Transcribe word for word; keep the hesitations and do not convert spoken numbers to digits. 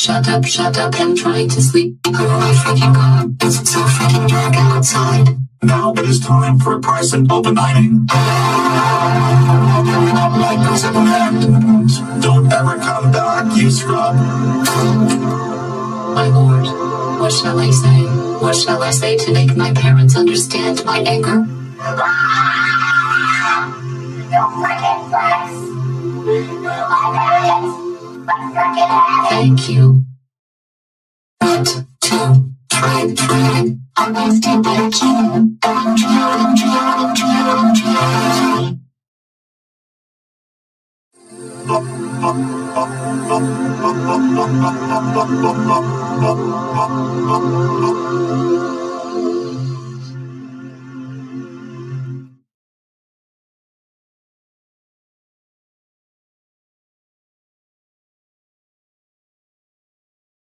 Shut up, shut up, I'm trying to sleep. Oh my freaking god, it's so freaking dark outside. Now it is time for person opening. Light goes in the end. Don't ever come back, you scrub. My lord, what shall I say? What shall I say to make my parents understand my anger? You freaking flex! My parents! Thank you. One, two, three, three. I'm gonna stand there, Caillou. I'm trying, I'm trying, I'm trying, I'm trying. Thank you.